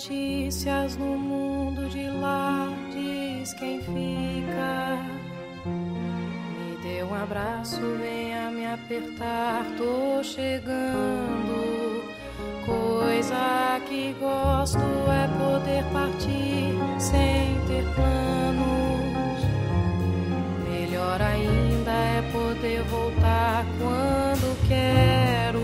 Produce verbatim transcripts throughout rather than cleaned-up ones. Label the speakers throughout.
Speaker 1: notícias no mundo de lá, diz quem fica. Me dê um abraço, venha me apertar, tô chegando. Coisa que gosto é poder partir sem ter planos. Melhor ainda é poder voltar quando quero.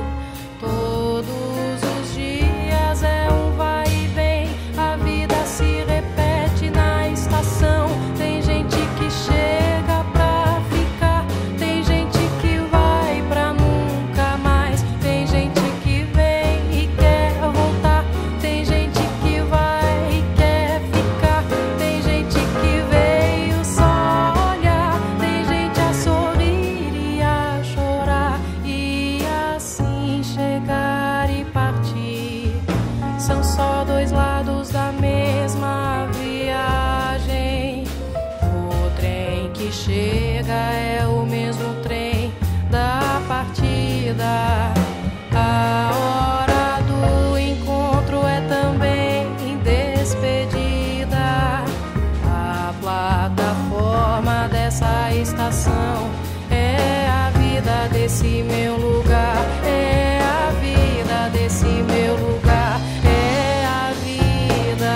Speaker 1: Todos os dias é um vai e vem, a vida se repete na estação. Tem gente que chega pra ficar, tem gente que vai pra nunca mais. Tem gente que vem e quer voltar, tem gente que vai e quer ficar. Tem gente que veio só olhar, tem gente a sorrir e a chorar, e assim chegar e partir. São só dois lados da mesma viagem. O trem que chega é o mesmo trem da partida. A hora do encontro é também despedida. A plataforma dessa estação é a vida desse meu lugar. É a vida desse meu lugar. É a vida.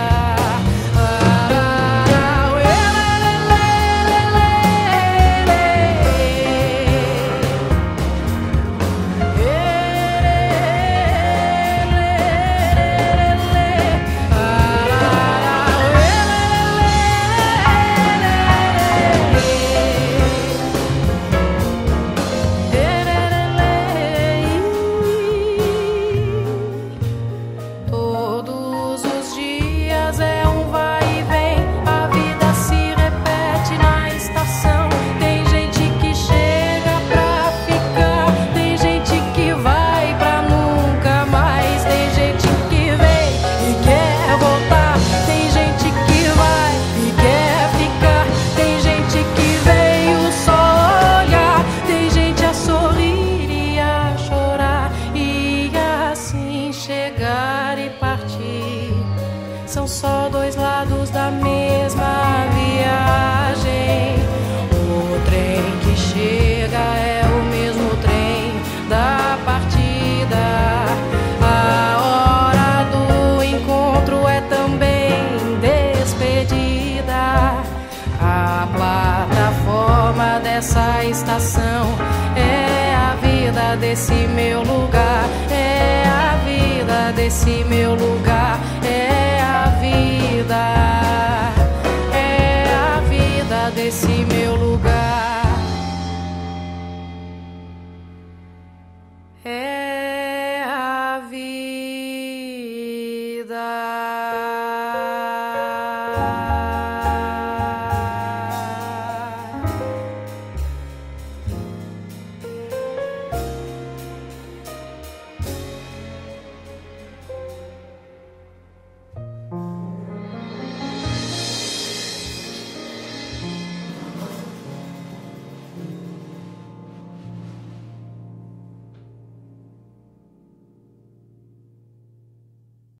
Speaker 1: Todos os dias é um vai e vem, a vida se repete na estação. Tem gente que chega pra ficar, tem gente que vai pra nunca mais. Tem gente que vem e quer voltar, tem gente que vai e quer ficar. Tem gente que veio só olhar, tem gente a sorrir e a chorar, e assim chegar e partir. São só dois lados da mesma viagem. O trem que chega é o mesmo trem da partida. A hora do encontro é também despedida. A plataforma dessa estação é a vida desse meu lugar. É a vida desse meu lugar.